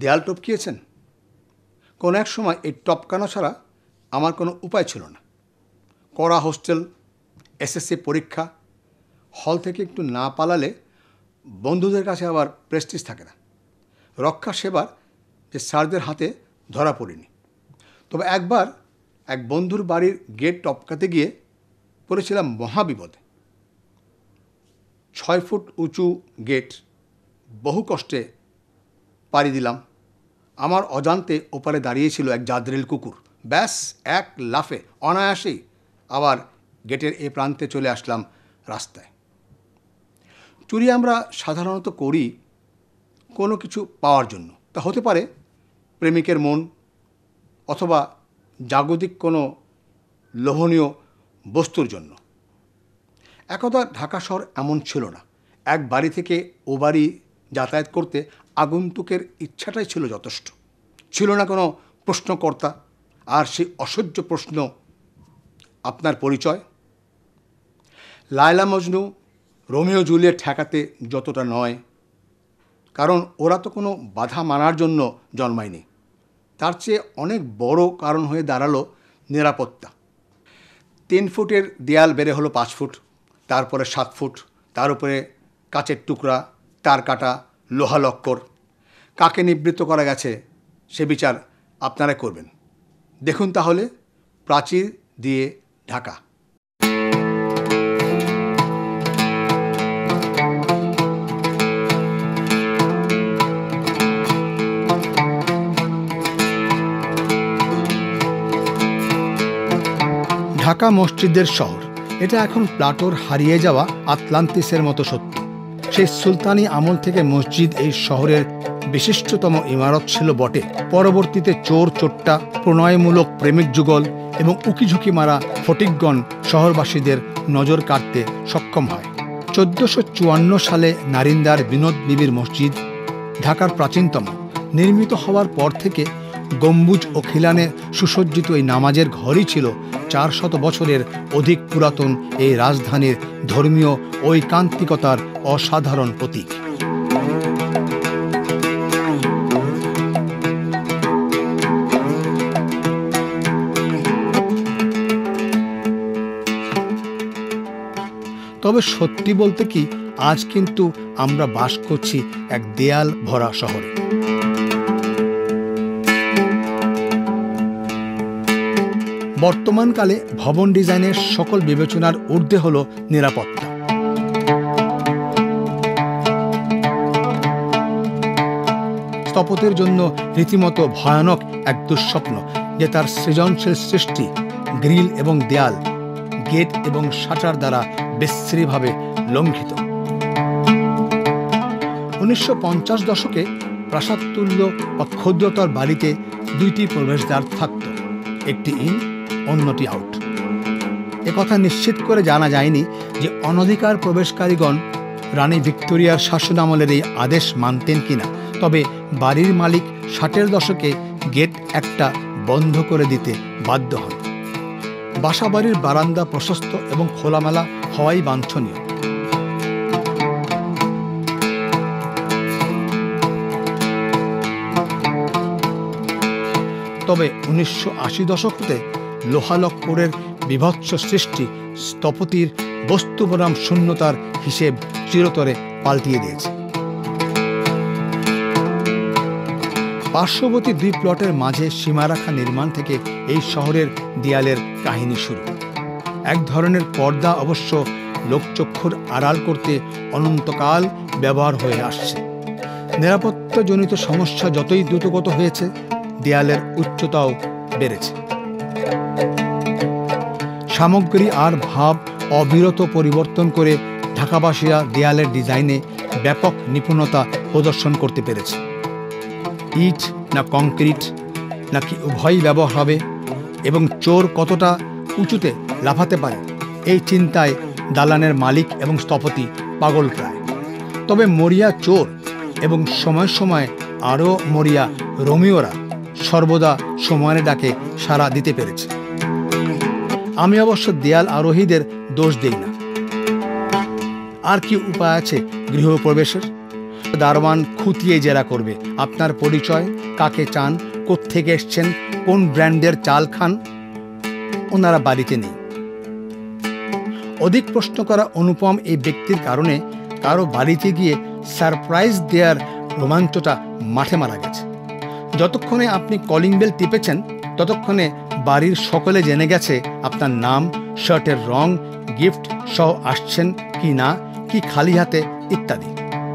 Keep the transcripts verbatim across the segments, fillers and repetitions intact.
দেয়াল টপকিয়েছেন? কোনো এক সময় এই টপকানো ছাড়া আমার কোনো উপায় ছিল না। কড়া হোস্টেল, এসএসসি পরীক্ষা, হল থেকে একটু না পালালে বন্ধুদের কাছে আবার প্রেস্টিজ থাকে না। রক্ষা সেবার যে স্যারদের হাতে ধরা পড়িনি। তবে একবার এক বন্ধুর বাড়ির গেট টপকাতে গিয়ে পড়েছিলাম মহাবিপদে। ছয় ফুট উঁচু গেট বহু কষ্টে পাড়ি দিলাম। আমার অজান্তে ওপারে দাঁড়িয়েছিল এক জাদরেল কুকুর। ব্যাস এক লাফে অনায়াসেই আবার গেটের এ প্রান্তে চলে আসলাম রাস্তায়। চুরি আমরা সাধারণত করি কোনো কিছু পাওয়ার জন্য। তা হতে পারে প্রেমিকের মন, অথবা জাগতিক কোনো লোভনীয় বস্তুর জন্য। একদা ঢাকা শহর এমন ছিল না। এক বাড়ি থেকে ও বাড়ি যাতায়াত করতে আগন্তুকের ইচ্ছাটাই ছিল যথেষ্ট। ছিল না কোনো প্রশ্নকর্তা। আর সেই অসহ্য প্রশ্ন, আপনার পরিচয়? লায়লা মজনু, রোমিও জুলিয়েট ঠেকাতে যতটা নয়, কারণ ওরা তো কোনো বাধা মানার জন্য জন্মায়নি। তার চেয়ে অনেক বড় কারণ হয়ে দাঁড়ালো নিরাপত্তা। তিন ফুটের দেয়াল বেড়ে হলো পাঁচ ফুট, তারপরে সাত ফুট, তার উপরে কাচের টুকরা, তার কাটা, লোহা লক্কর। কাকে নিবৃত্ত করা গেছে সে বিচার আপনারা করবেন। দেখুন তাহলে প্রাচীর দিয়ে ঢাকা। ঢাকা মসজিদের শহর। এটা এখন প্লাটোর হারিয়ে যাওয়া আটলান্টিসের মতো সত্য। সেই সুলতানি আমল থেকে মসজিদ এই শহরের বিশিষ্টতম ইমারত ছিল বটে। পরবর্তীতে চোর চোট্টা, প্রণয়মূলক প্রেমিক যুগল এবং উকিঝুঁকি মারা ফটিকগণ শহরবাসীদের নজর কাটতে সক্ষম হয়। চোদ্দশো চুয়ান্ন সালে নারিন্দার বিনোদ বিবির মসজিদ, ঢাকার প্রাচীনতম, নির্মিত হওয়ার পর থেকে গম্বুজ ও খিলানে সুসজ্জিত এই নামাজের ঘরই ছিল চার শত বছরের অধিক পুরাতন এই রাজধানীর ধর্মীয় ঐকান্তিকতার অসাধারণ প্রতীক। তবে সত্যি বলতে কি, আজ কিন্তু আমরা বাস করছি এক দেয়াল ভরা শহরে। বর্তমানকালে ভবন ডিজাইনের সকল বিবেচনার ঊর্ধ্বে হল নিরাপত্তা। স্থপতির জন্য রীতিমতো ভয়ানক এক দুঃস্বপ্ন যে তার সৃজনশীল সৃষ্টি গ্রিল এবং দেয়াল, গেট এবং শাটার দ্বারা বিশ্রীভাবে লঙ্ঘিত। উনিশশো পঞ্চাশ দশকে প্রাসাদতুল্য বা ক্ষুদ্রতর বাড়িতে দুইটি প্রবেশদ্বার থাকত, একটি ইন, অন্যটি আউট। একথা নিশ্চিত করে জানা যায়নি যে অনধিকার প্রবেশকারীগণ রানী ভিক্টোরিয়ার শাসনামলের এই আদেশ মানতেন কিনা। তবে বাড়ির মালিক ষাটের দশকে গেট একটা বন্ধ করে দিতে বাধ্য হন। বাসাবাড়ির বারান্দা প্রশস্ত এবং খোলামেলা হওয়াই বাঞ্ছনীয়। তবে উনিশশো আশি দশক হতে লোহালক্করের বিভৎস সৃষ্টি স্থপতির বস্তু বনাম শূন্যতার হিসেব চিরতরে পাল্টিয়ে দিয়েছে। পার্শ্ববর্তী দুই প্লটের মাঝে সীমারেখা নির্মাণ থেকে এই শহরের দেয়ালের কাহিনী শুরু। এক ধরনের পর্দা অবশ্য লোকচক্ষুর আড়াল করতে অনন্তকাল ব্যবহার হয়ে আসছে। নিরাপত্তাজনিত সমস্যা যতই দ্রুতগত হয়েছে, দেয়ালের উচ্চতাও বেড়েছে। সামগ্রী আর ভাব অবিরত পরিবর্তন করে ঢাকাবাসীরা দেয়ালের ডিজাইনে ব্যাপক নিপুণতা প্রদর্শন করতে পেরেছে। ইট না কংক্রিট নাকি উভয়ই ব্যবহার হবে, এবং চোর কতটা উঁচুতে লাফাতে পারে, এই চিন্তায় দালানের মালিক এবং স্থপতি পাগল প্রায়। তবে মরিয়া চোর এবং সময় সময় আরও মরিয়া রোমিওরা সর্বদা সময়ের ডাকে সাড়া দিতে পেরেছে। আমি অবশ্য দেয়াল আরোহীদের দোষ দেই না। আর কি উপায় আছে গৃহপ্রবেশের? দারোয়ান খুঁটিয়ে জেরা করবে আপনার পরিচয়, কাকে চান, কোত্থেকে এসছেন, কোন ব্র্যান্ডের চাল খান। ওনারা বাড়িতে নেই। অধিক প্রশ্ন করা অনুপম এই ব্যক্তির কারণে কারো বাড়িতে গিয়ে সারপ্রাইজ দেওয়ার রোমাঞ্চটা মাঠে মারা গেছে। যতক্ষণে আপনি কলিং বেল টিপেছেন ততক্ষণে বাড়ির সকলে জেনে গেছে আপনার নাম, শার্টের রং, গিফট সহ আসছেন কি না, কি খালি হাতে ইত্যাদি।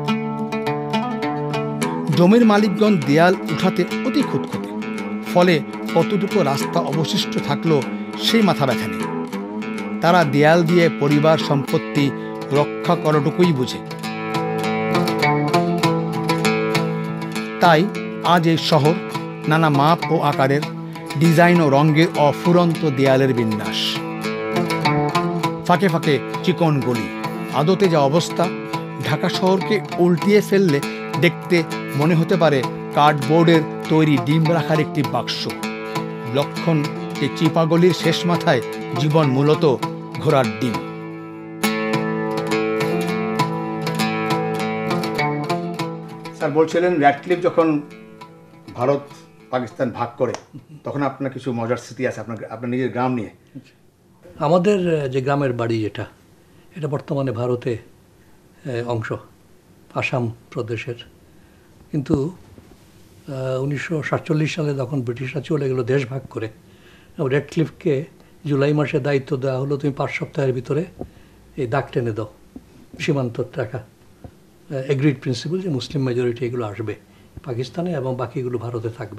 জমির মালিকগণ দেয়াল উঠাতে অতি খুঁতখুঁতে, ফলে কতটুকু রাস্তা অবশিষ্ট থাকলো সেই মাথা ব্যথা নেই। তারা দেয়াল দিয়ে পরিবার সম্পত্তি রক্ষা করাটুকুই বুঝে। তাই আজ এই শহর নানা মাপ ও আকারের, ডিজাইন ও রঙের অফুরন্ত দেয়ালের বিন্যাস, ফাঁকে ফাঁকে চিকন গলি। আদতে যা অবস্থা, ঢাকা শহরকে উল্টিয়ে ফেললে দেখতে মনে হতে পারে কার্ডবোর্ডের তৈরি ডিম রাখার একটি বাক্স। লক্ষণ যে চিপাগলির শেষ মাথায় জীবন মূলত ঘোড়ার ডিম। স্যার বলছিলেন র্যাডক্লিফ যখন ভারত পাকিস্তান ভাগ করে তখন আপনার কিছু মজার স্মৃতি আছে আপনার আপনার নিজের গ্রাম নিয়ে? আমাদের যে গ্রামের বাড়ি যেটা, এটা বর্তমানে ভারতে অংশ, আসাম প্রদেশের। কিন্তু উনিশশো সাতচল্লিশ সালে যখন ব্রিটিশরা চলে গেল দেশ ভাগ করে, র্যাডক্লিফকে জুলাই মাসে দায়িত্ব দেওয়া হলো, তুমি পাঁচ সপ্তাহের ভিতরে এই দাগ টেনে দাও সীমান্ত টাকা, এগ্রিড প্রিন্সিপাল যে মুসলিম মেজরিটি এগুলো আসবে পাকিস্তানে এবং বাকিগুলো ভারতে থাকবে।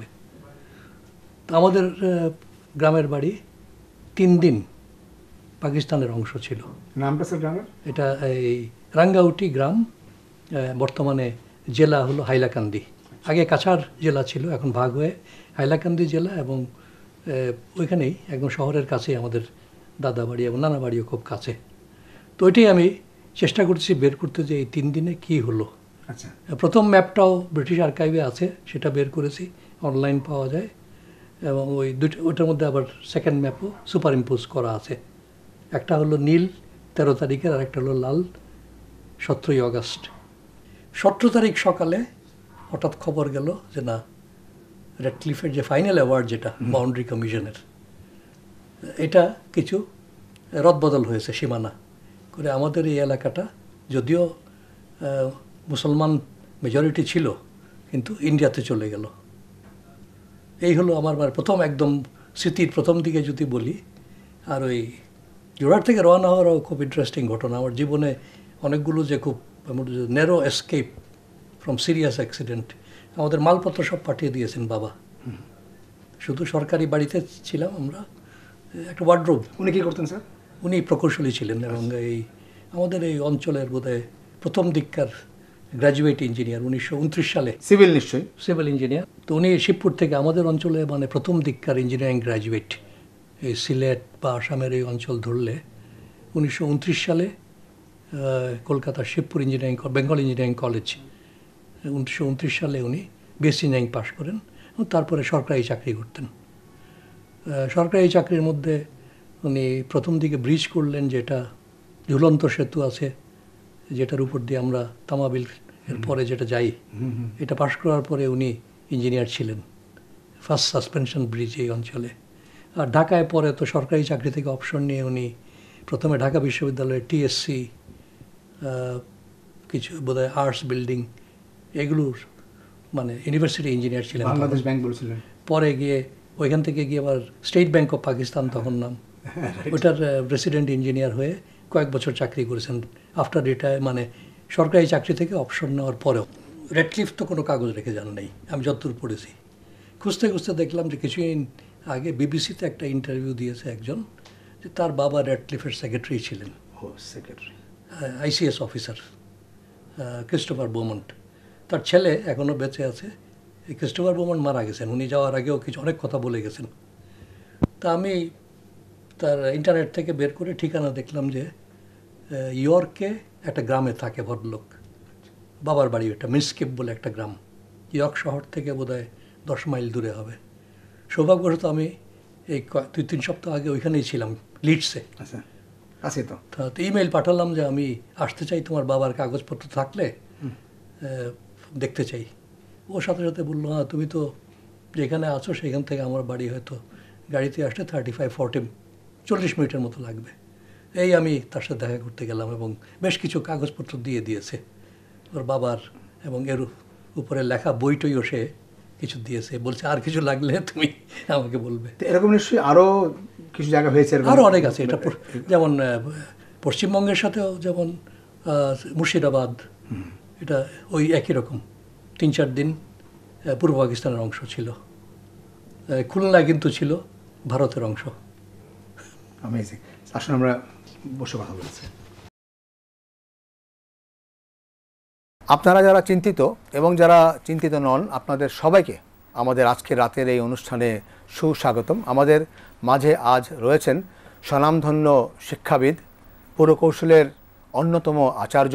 তো আমাদের গ্রামের বাড়ি তিন দিন পাকিস্তানের অংশ ছিল। নামটা স্যার গ্রামের? এটা এই রাঙ্গাউটি গ্রাম, বর্তমানে জেলা হলো হাইলাকান্দি। আগে কাছাড় জেলা ছিল, এখন ভাগ হয়ে হাইলাকান্দি জেলা, এবং ওইখানেই একদম শহরের কাছেই আমাদের দাদা বাড়ি এবং নানা বাড়িও খুব কাছে। তো ওইটাই আমি চেষ্টা করছি বের করতে যে এই তিন দিনে কি হলো। আচ্ছা, প্রথম ম্যাপটাও ব্রিটিশ আর্কাইভে আছে, সেটা বের করেছি, অনলাইন পাওয়া যায়, এবং ওই দুটো ওইটার মধ্যে আবার সেকেন্ড ম্যাপও সুপার ইম্পোজ করা আছে। একটা হলো নীল তেরো তারিখের, আর একটা হলো লাল সতেরোই আগস্ট। সতেরো তারিখ সকালে হঠাৎ খবর গেল যে না, র্যাডক্লিফের যে ফাইনাল অ্যাওয়ার্ড যেটা বাউন্ডারি কমিশনের, এটা কিছু রদবদল হয়েছে সীমানা করে। আমাদের এই এলাকাটা যদিও মুসলমান মেজরিটি ছিল, কিন্তু ইন্ডিয়াতে চলে গেল। এই হলো আমার মানে প্রথম একদম স্মৃতির প্রথম দিকে যদি বলি। আর ওই জোড়ার থেকে রওনা হওয়ারও খুব ইন্টারেস্টিং ঘটনা আমার জীবনে। অনেকগুলো যে খুব narrow escape from serious accident. আমাদের মালপত্র সব পাঠিয়ে দিয়েছেন বাবা, শুধু সরকারি বাড়িতে ছিলাম আমরা। একটা ওয়ার্ডরোব। উনি কী করতেন স্যার? উনি প্রকৌশলী ছিলেন, এবং এই আমাদের এই অঞ্চলের বোধহয় প্রথম দিককার গ্র্যাজুয়েট ইঞ্জিনিয়ার, উনিশশো উনত্রিশ সালে। সিভিল নিশ্চয়ই? Civil engineer. তো উনি শিবপুর থেকে আমাদের অঞ্চলে মানে প্রথম দিককার ইঞ্জিনিয়ারিং গ্র্যাজুয়েট। এই সিলেট বা আসামের এই অঞ্চল ধরলে উনিশশো উনত্রিশ সালে কলকাতার Shibpur engineering, Bengal engineering college, উনিশশো উনত্রিশ সালে উনি বিএসসি ইঞ্জিনিয়ারিং পাশ করেন, এবং তারপরে সরকারি চাকরি করতেন। সরকারি চাকরির মধ্যে উনি প্রথম দিকে ব্রিজ করলেন, যেটা ঝুলন্ত সেতু আছে, যেটার উপর দিয়ে আমরা তামাবিল এর পরে যেটা যাই, এটা পাশ করার পরে উনি ইঞ্জিনিয়ার ছিলেন। ফার্স্ট সাসপেনশন ব্রিজ এই অঞ্চলে। আর ঢাকায় পরে তো সরকারি চাকরি থেকে অবসর নিয়ে উনি প্রথমে ঢাকা বিশ্ববিদ্যালয়ে টিএসসি, কিছু বোধহয় আর্টস বিল্ডিং, এগুলোর মানে ইউনিভার্সিটি ইঞ্জিনিয়ার ছিলেন। বাংলাদেশ ব্যাংক বলছিলেন। পরে গিয়ে ওইখান থেকে গিয়ে আবার স্টেট ব্যাংক অফ পাকিস্তান তখন নাম, ওইটার রেসিডেন্ট ইঞ্জিনিয়ার হয়ে কয়েক বছর চাকরি করেছেন আফটার রিটায়ার, মানে সরকারি চাকরি থেকে অবসর নেওয়ার পরেও। র্যাডক্লিফ তো কোনো কাগজ রেখে যান নাই, আমি যতদূর পড়েছি। খুঁজতে খুঁজতে দেখলাম যে কিছুদিন আগে বিবিসিতে একটা ইন্টারভিউ দিয়েছে একজন, যে তার বাবা র্যাডক্লিফের সেক্রেটারি ছিলেন, secretary ICS officer Christopher Beaumont. তার ছেলে এখনও বেঁচে আছে। এই ক্রিস্টোফার বোমন্ট মারা গেছেন, উনি যাওয়ার আগেও কিছু অনেক কথা বলে গেছেন। তা আমি তার ইন্টারনেট থেকে বের করে ঠিকানা দেখলাম যে ইয়র্কে একটা গ্রামে থাকে ভদ্রলোক, বাবার বাড়ি ওটা মিনস্কেপ বলে একটা গ্রাম, ইয়র্ক শহর থেকে বোধহয় দশ মাইল দূরে হবে। সৌভাগ্যবশত আমি এই দুই তিন সপ্তাহ আগে ওইখানেই ছিলাম, লিডসে। আচ্ছা, আছে তো। তো ইমেল পাঠালাম যে আমি আসতে চাই, তোমার বাবার কাগজপত্র থাকলে দেখতে চাই। ওর সাথে সাথে বললো, হ্যাঁ তুমি তো যেখানে আছো সেখান থেকে আমার বাড়ি হয়তো গাড়িতে আসতে থার্টি ফাইভ ফর্টি চল্লিশ মিনিটের মতো লাগবে। এই আমি তার সাথে দেখা করতে গেলাম এবং বেশ কিছু কাগজপত্র দিয়ে দিয়েছে ওর বাবার, এবং এর উপরে লেখা বইটইও সে কিছু দিয়েছে, বলছে আর কিছু লাগলে তুমি আমাকে বলবে। এরকম নিশ্চয়ই আরও কিছু জায়গা হয়েছে, আরও অনেক আছে। এটা যেমন পশ্চিমবঙ্গের সাথেও যেমন মুর্শিদাবাদ, এটা ওই একই রকম তিন চার দিন পূর্ব পাকিস্তানের অংশ ছিল। খুলনা কিন্তু ছিল ভারতের অংশ। অ্যামেজিং। আসলে আমরা বসে কথা বলছি। আপনারা যারা চিন্তিত এবং যারা চিন্তিত নন, আপনাদের সবাইকে আমাদের আজকের রাতের এই অনুষ্ঠানে সুস্বাগতম। আমাদের মাঝে আজ রয়েছেন স্বনামধন্য শিক্ষাবিদ, পুরকৌশলের অন্যতম আচার্য,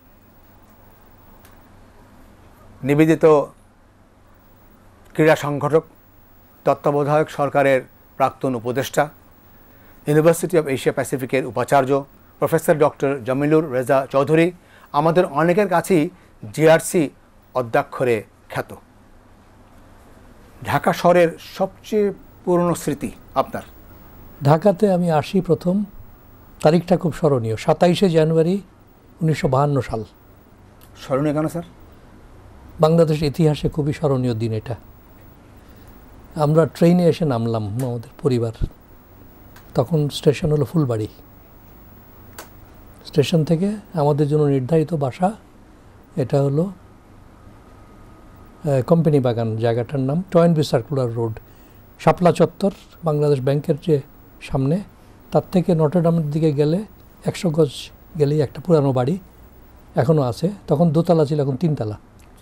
নিবেদিত ক্রীড়া সংগঠক, তত্ত্বাবধায়ক সরকারের প্রাক্তন উপদেষ্টা, ইউনিভার্সিটি অফ এশিয়া প্যাসিফিকের উপাচার্য প্রফেসর ডক্টর জামিলুর রেজা চৌধুরী, আমাদের অনেকের কাছেই জিআরসি অধ্যাক্ষরে খ্যাত। ঢাকা শহরের সবচেয়ে পুরনো স্মৃতি আপনার? ঢাকাতে আমি আসি প্রথম, তারিখটা খুব স্মরণীয়, সাতাইশে জানুয়ারি উনিশশো বাহান্ন সাল। স্মরণীয় কেন স্যার? বাংলাদেশের ইতিহাসে খুবই স্মরণীয় দিন এটা। আমরা ট্রেনে এসে নামলাম আমাদের পরিবার, তখন স্টেশন হলো ফুলবাড়ি। স্টেশন থেকে আমাদের জন্য নির্ধারিত বাসা এটা হলো কোম্পানি বাগান, জায়গাটার নাম টয়েনবি সার্কুলার রোড, শাপলা চত্বর, বাংলাদেশ ব্যাংকের যে সামনে, তার থেকে নটরডামের দিকে গেলে একশো গজ গেলেই একটা পুরানো বাড়ি এখনও আছে। তখন দোতলা ছিল, এখন তিনতলা।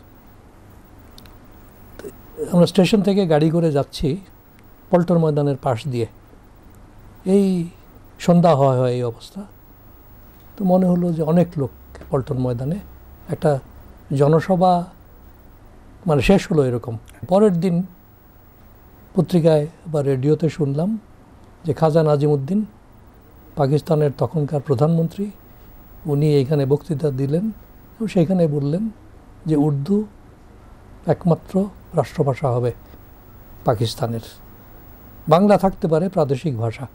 আমরা স্টেশন থেকে গাড়ি করে যাচ্ছি পল্টন ময়দানের পাশ দিয়ে, এই সন্ধ্যা হয় হয় এই অবস্থা। তো মনে হলো যে অনেক লোক পল্টন ময়দানে, একটা জনসভা মানে শেষ হলো এরকম। পরের দিন পত্রিকায় বা রেডিওতে শুনলাম যে খাজা নাজিমুদ্দিন, পাকিস্তানের তখনকার প্রধানমন্ত্রী, উনি এইখানে বক্তৃতা দিলেন এবং সেইখানে বললেন যে উর্দু একমাত্র রাষ্ট্রভাষা হবে পাকিস্তানের, বাংলা থাকতে পারে প্রাদেশিক ভাষা।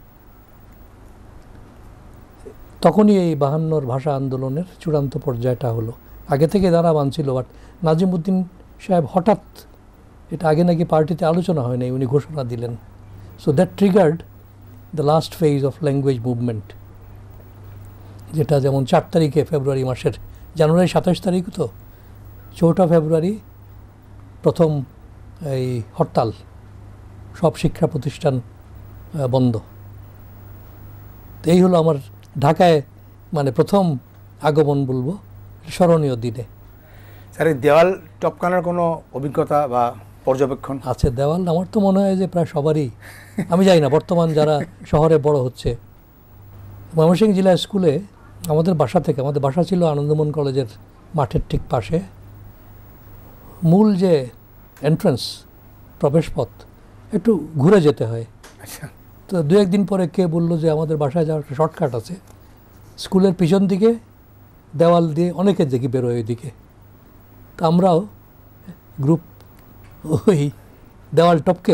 তখনই এই বাহান্নর ভাষা আন্দোলনের চূড়ান্ত পর্যায়টা হলো। আগে থেকে যারা মানছিল, বাট নাজিমুদ্দিন সাহেব হঠাৎ, এটা আগে নাকি পার্টিতে আলোচনা হয় নাই, উনি ঘোষণা দিলেন। So that triggered the last phase of language movement, যেটা যেমন চার তারিখে ফেব্রুয়ারি মাসের, জানুয়ারি সাতাশ তারিখ তো, চৌঠা ফেব্রুয়ারি প্রথম এই হরতাল, সব শিক্ষা প্রতিষ্ঠান বন্ধ। এই হলো আমার ঢাকায় মানে প্রথম আগমন বলবো, স্মরণীয় দিনে। স্যার, এই দেওয়াল টপকানোর কোনো অভিজ্ঞতা বা পর্যবেক্ষণ আছে? দেওয়াল আমার তো মনে হয় যে প্রায় সবারই, আমি জানি না বর্তমান যারা শহরে বড় হচ্ছে। ময়মনসিংহ জেলা স্কুলে আমাদের বাসা থেকে, আমাদের বাসা ছিল আনন্দমোহন কলেজের মাঠের ঠিক পাশে, মূল যে এন্ট্রান্স প্রবেশপথ একটু ঘুরে যেতে হয়। আচ্ছা। তো দু একদিন পরে কে বললো যে আমাদের বাসায় যাওয়ার একটা শর্টকাট আছে, স্কুলের পিছন দিকে দেওয়াল দিয়ে অনেকে দেখি বেরোয় ওইদিকে। তো আমরাও গ্রুপ ওই দেওয়াল টপকে,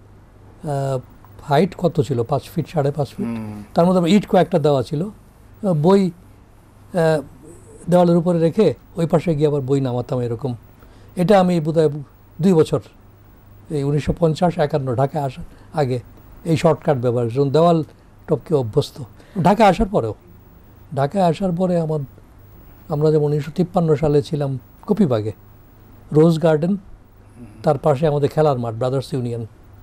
হাইট কত ছিল, পাঁচ ফিট সাড়ে পাঁচ ফিট, তার মধ্যে ইট কয়েকটা দেওয়া ছিল, বই দেওয়ালের উপরে রেখে ওই পাশে গিয়ে আবার বই নামাতাম এরকম। এটা আমি বোধহয় দুই বছর, এই উনিশশো পঞ্চাশ একান্ন ঢাকায় আসার আগে এই শর্টকাট ব্যবহার, যখন দেওয়াল টপকে অভ্যস্ত। ঢাকায় আসার পরেও, ঢাকায় আসার পরে আমার, আমরা যেমন উনিশশো তিপ্পান্ন সালে ছিলাম কপিবাগে, রোজ গার্ডেন, তার পাশে আমাদের খেলার মাঠ ব্রাদার্স ইউনিয়ন।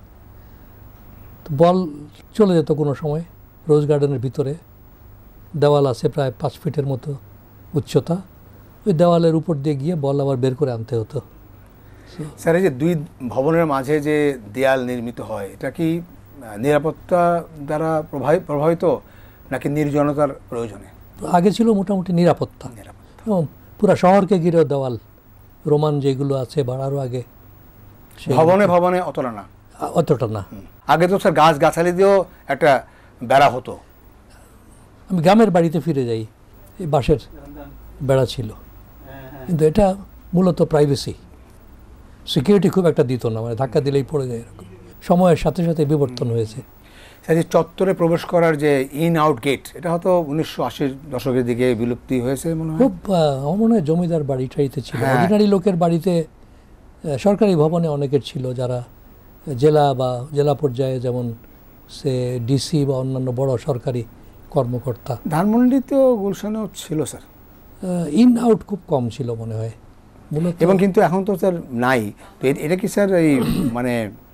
বল চলে যেত কোনো সময়, রোজ গার্ডেনের ভিতরে দেওয়াল আছে প্রায় পাঁচ ফিটের মতো উচ্চতা, ওই দেওয়ালের উপর দিয়ে গিয়ে বল আবার বের করে আনতে হতো। স্যার, এই যে দুই ভবনের মাঝে যে দেয়াল নির্মিত হয়, এটা কি নিরাপত্তা দ্বারা প্রভাবিত নাকি নির্জনতার প্রয়োজনে? আগে ছিল মোটামুটি নিরাপত্তা, এবং পুরা শহরকে ঘিরে দেওয়াল, রোমান যেগুলো আছে বা আরও আগে। ভবনে ভবনে অতটা না, অতটা না। আগে তো স্যার গাছ গাছালি দিয়েও একটা বেড়া হতো। আমি গ্রামের বাড়িতে ফিরে যাই, এই বাঁশের বেড়া ছিল, কিন্তু এটা মূলত প্রাইভেসি, সিকিউরিটি খুব একটা দিত না, মানে ধাক্কা দিলেই পড়ে যায় এরকম। সময়ের সাথে সাথে বিবর্তন হয়েছে। স্যার, এই চত্বরে প্রবেশ করার যে ইন আউট গেট, এটা হয়তো উনিশশো আশির দশকের দিকে বিলুপ্তি হয়েছে মনে হয়। খুব আহ, আমার মনে হয় জমিদার বাড়ি টাড়িতে ছিল, হ্যাঁ। অর্ডিনারি লোকের বাড়িতে, আহ, সরকারি ভবনে অনেকের ছিল, যারা জেলা বা জেলা পর্যায়ে যেমন সে ডিসি বা অন্যান্য বড় সরকারি কর্মকর্তা। ধানমন্ডিতেও গুলশানেও ছিল স্যার, ইন আউট খুব কম ছিল মনে হয় মূলত। এবং কিন্তু এখন তো স্যার নাই। তো এ- এটা কি স্যার এই মানে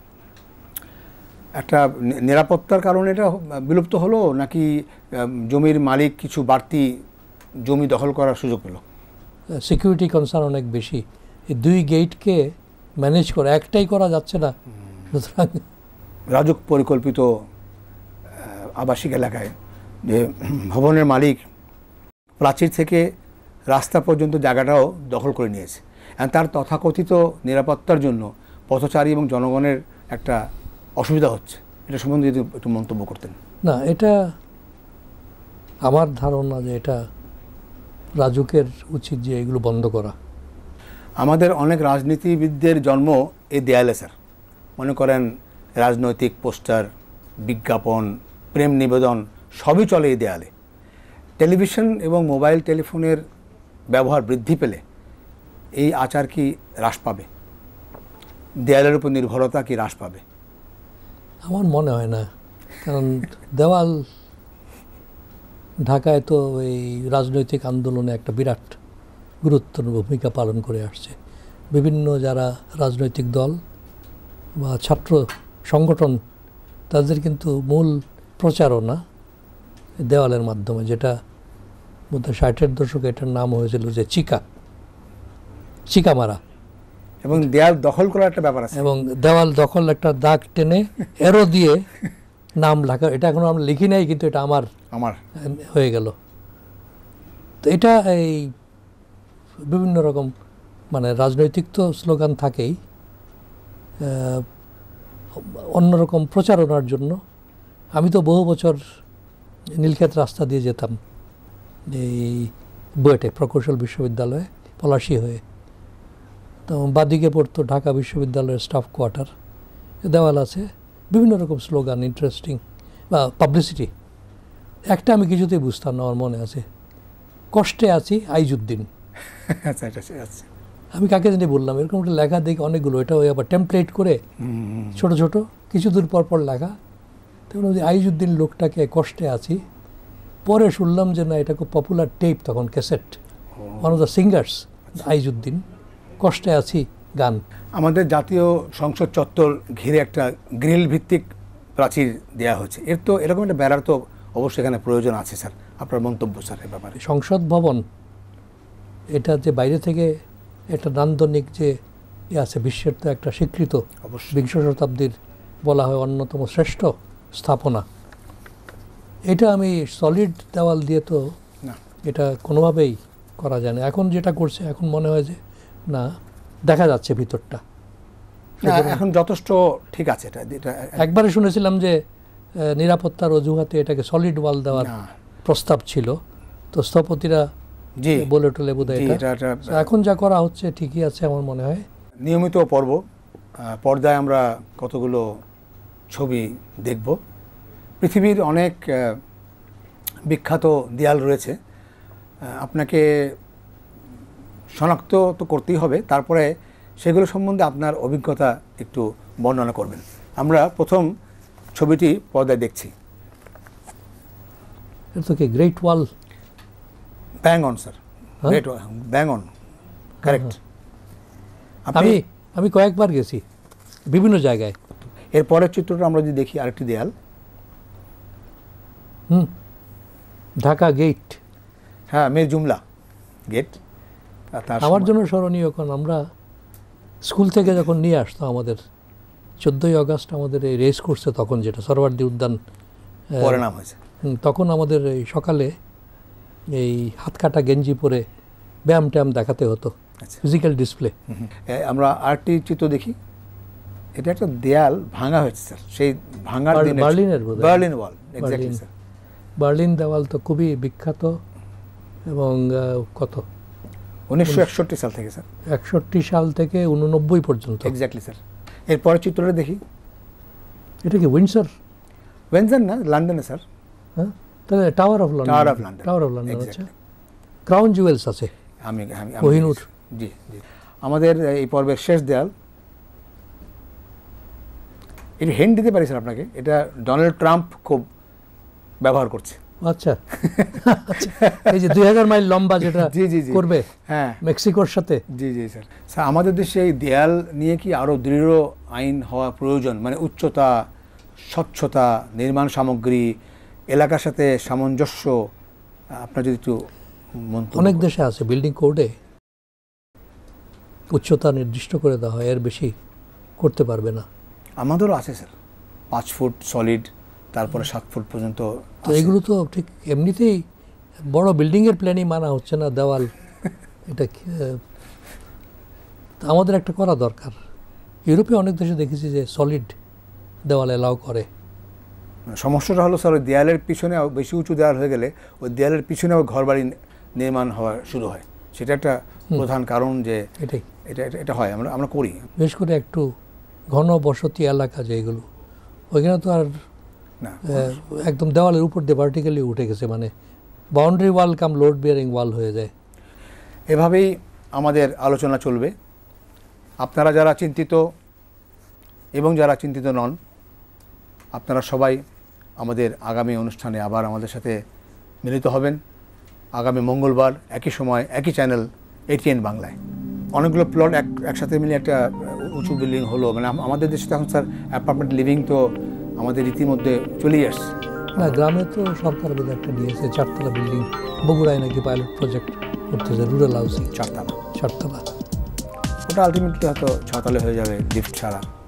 একটা নি- নিরাপত্তার কারণে এটা বিলুপ্ত হলো, নাকি আম, জমির মালিক কিছু বাড়তি জমি দখল করার সুযোগ পেল? সিকিউরিটি কনসার্ন অনেক বেশি, এই দুই গেটকে ম্যানেজ করা একটাই করা যাচ্ছে না, সুতরাং রাজুক পরিকল্পিত আহ, আবাসিক এলাকায় যে ভবনের মালিক প্রাচীর থেকে রাস্তা পর্যন্ত জায়গাটাও দখল করে নিয়েছে। আর তার তথাকথিত নিরাপত্তার জন্য পথচারী এবং জনগণের একটা অসুবিধা হচ্ছে। এটা সম্বন্ধে যদি একটু মন্তব্য করতেন। না, এটা আমার ধারণা যে এটা রাজুকের উচিত যে এগুলো বন্ধ করা। আমাদের অনেক রাজনীতিবিদদের জন্ম এই দেয়ালে স্যার। মনে করেন রাজনৈতিক পোস্টার, বিজ্ঞাপন, প্রেম নিবেদন সবই চলে এই দেয়ালে। টেলিভিশন এবং মোবাইল টেলিফোনের ব্যবহার বৃদ্ধি পেলে এই আচার কি হ্রাস পাবে? দেয়ালের উপর নির্ভরতা কি হ্রাস পাবে? আমার মনে হয় না, কারণ দেওয়াল ঢাকায় তো এই রাজনৈতিক আন্দোলনে একটা বিরাট গুরুত্বপূর্ণ ভূমিকা পালন করে আসছে। বিভিন্ন যারা রাজনৈতিক দল বা ছাত্র সংগঠন, তাদের কিন্তু মূল প্রচারণা দেওয়ালের মাধ্যমে, যেটা বোধহয় ষাটের দশকে এটার নাম হয়েছিল যে চিকা চিকা মারা, এবং দেয়াল দখল করার একটা ব্যাপার আছে। এবং দেওয়াল দখল একটা দাগ টেনে এরো দিয়ে নাম লেখা। এটা এখনো আমরা লিখি নাই, কিন্তু এটা আমার আমার হয়ে গেল। তো এটা এই বিভিন্ন রকম মানে রাজনৈতিক তো স্লোগান থাকেই, আহ, অন্যরকম প্রচারণার জন্য। আমি তো বহু বছর নীলক্ষেত রাস্তা দিয়ে যেতাম এই বুয়েটে প্রকৌশল বিশ্ববিদ্যালয়ে পলাশী হয়ে, তো বাদিকে পড়তো ঢাকা বিশ্ববিদ্যালয়ের স্টাফ কোয়ার্টার। দেওয়াল আছে, বিভিন্ন রকম স্লোগান, ইন্টারেস্টিং বা পাবলিসিটি। একটা আমি কিছুতেই বুঝতাম না, আমার মনে আছে, কষ্টে আছি আইজুদ্দিন। আচ্ছা, এটা আচ্ছা। আমি কাকে জানি বললাম, এরকম একটা লেখা দেখি অনেকগুলো, এটা ওই আবার টেমপ্লেট করে ছোট ছোট কিছু দূর পর পর লেখা। তখন আইজুদ্দিন লোকটাকে কষ্টে আছি, পরে শুনলাম যে না, এটা খুব পপুলার টেপ তখন, cassette, one of the singers Aizuddin, কষ্টে আছি গান। আমাদের জাতীয় সংসদ চত্বর ঘিরে একটা গ্রিল ভিত্তিক প্রাচীর দেওয়া হয়েছে। এর তো এরকম একটা বেড়ার তো অবশ্যই এখানে প্রয়োজন আছে স্যার। আপনার মন্তব্য স্যার এ ব্যাপারে? সংসদ ভবন এটা যে বাইরে থেকে একটা নান্দনিক যে ই আছে, বিশ্বের তো একটা স্বীকৃত, অবশ্যই। বিংশ শতাব্দীর বলা হয় অন্যতম শ্রেষ্ঠ স্থাপনা। এটা আমি সলিড দেওয়াল দিয়ে তো না, এটা কোনোভাবেই করা যায় না। এখন যেটা করছে, এখন মনে হয় যে না, দেখা যাচ্ছে ভিতরটা। না, এখন যথেষ্ট ঠিক আছে। এটা এটা একবারে শুনেছিলাম যে আহ, নিরাপত্তার অজুহাতে এটাকে সলিড ওয়াল দেওয়ার না। প্রস্তাব ছিল, তো স্থপতিরা জি, বলে টলে বোধ জি, এটা। এটা এটা তো এখন যা করা হচ্ছে ঠিকই আছে আমার মনে হয়। নিয়মিত পর্ব, আহ, পর্দায় আমরা কতগুলো ছবি দেখব। পৃথিবীর অনেক আহ, বিখ্যাত দেয়াল রয়েছে। আহ, আপনাকে শনাক্ত তো করতেই হবে, তারপরে সেগুলো সম্বন্ধে আপনার অভিজ্ঞতা একটু বর্ণনা করবেন। আমরা প্রথম ছবিটি পর্দায় দেখছি। এটা তো কি great wall? Bang on sir, হ্যাঁ? Great bang on, correct. আমি আমি কয়েকবার গেছি বিভিন্ন জায়গায়। এর পরের চিত্রটা আমরা যদি দেখি, আরেকটি দেয়াল, হুম, ঢাকা গেট। হ্যাঁ, মে জুমলা গেট। তার আমার জন্য স্মরণীয়, কারণ আমরা স্কুল থেকে যখন নিয়ে আসতো আমাদের চোদ্দোই আগস্ট আমাদের এই রেস করছে তখন, যেটা সরোয়ার্দী উদ্যান, পরে নাম হয়েছে। হুম, তখন আমাদের এই সকালে এই হাত কাটা গেঞ্জি পরে ব্যায়াম ট্যায়াম দেখাতে হতো, আচ্ছা। Physical display. এ, আমরা আরেকটি চিত্র দেখি। এটা একটা দেয়াল ভাঙা হয়েছে স্যার, সেই ভাঙার বার্ল- দিনে বার্লিনের বোধহয়। Berlin wall, exactly Berlin. Sir. Berlin দেওয়াল তো খুবই বিখ্যাত, এবং আহ, কত উনিশশো একষট্টি সাল থেকে স্যার। একষট্টি সাল থেকে উননব্বই পর্যন্ত। Exactly sir. এরপরের চিত্রটা দেখি। এটা কি উইন্ডসর? উইন্ডসর না, লন্ডনে স্যার। হ্যাঁ, তাহলে tower of London. Tower of London. Tower of London, আচ্ছা। ক্রাউন জুয়েলস আছে। আমি আমি কোহিনূর। জি জি। আমাদের এই পর্বের শেষ দেয়াল, এটা হেন্ট দিতে পারি স্যার আপনাকে, এটা ডোনাল্ড ট্রাম্প খুব ব্যবহার করছে। আচ্ছা, এই যে দুই হাজার মাইল লম্বা যেটা জি জি জি করবে হ্যাঁ মেক্সিকোর সাথে। জি জি স্যার। স্যার আমাদের দেশে এই দেয়াল নিয়ে কি আরও দৃঢ় আইন হওয়া প্রয়োজন? মানে উচ্চতা, স্বচ্ছতা, নির্মাণ সামগ্রী, এলাকার সাথে সামঞ্জস্য, আপনার যদি একটু মন্তব্য। অনেক দেশে আছে বিল্ডিং কোডে উচ্চতা নির্দিষ্ট করে দেওয়া হয়, এর বেশি করতে পারবে না। আমাদেরও আছে স্যার, পাঁচ ফুট সলিড, তারপরে সাত ফুট পর্যন্ত। তো এগুলো তো ঠিক এমনিতেই বড় বিল্ডিংয়ের প্ল্যানই মানা হচ্ছে না, দেওয়াল এটা আমাদের একটা করা দরকার। ইউরোপে অনেক দেশে দেখেছি যে সলিড দেওয়াল এলাও করে। সমস্যাটা হলো স্যার, ওই দেয়ালের পিছনে বেশি উঁচু দেয়াল হয়ে গেলে ওই দেয়ালের পিছনে ঘর বাড়ি নির্মাণ হওয়া শুরু হয়, সেটা একটা প্রধান কারণ যে এটাই এটা এটা হয়, আমরা আমরা করি। বিশেষ করে একটু ঘন বসতি এলাকা যেগুলো, ওইখানে তো আর না একদম দেওয়ালের উপর দিয়ে ভার্টিক্যালি উঠে গেছে, মানে boundary wall cum load bearing wall হয়ে যায়। এভাবেই আমাদের আলোচনা চলবে। আপনারা যারা চিন্তিত এবং যারা চিন্তিত নন, আপনারা সবাই আমাদের আগামী অনুষ্ঠানে আবার আমাদের সাথে মিলিত হবেন আগামী মঙ্গলবার একই সময় একই চ্যানেল এটিএন বাংলায়। অনেকগুলো প্লট এক একসাথে মিলে একটা উঁচু বিল্ডিং হলো, মানে আমাদের দেশে তো এখন স্যার অ্যাপার্টমেন্ট লিভিং তো আমাদের রীতিমধ্যে চলেই আসছে। না, গ্রামে তো সরকার বোধহয় একটা নিয়েছে চারতলা বিল্ডিং, বগুড়ায় নাকি পাইলট প্রজেক্ট করতেছে রুরাল হাউসিং। চারতলা চারতলা ওটা আলটিমেটলি হয়তো ছতলে হয়ে যাবে লিফট ছাড়া।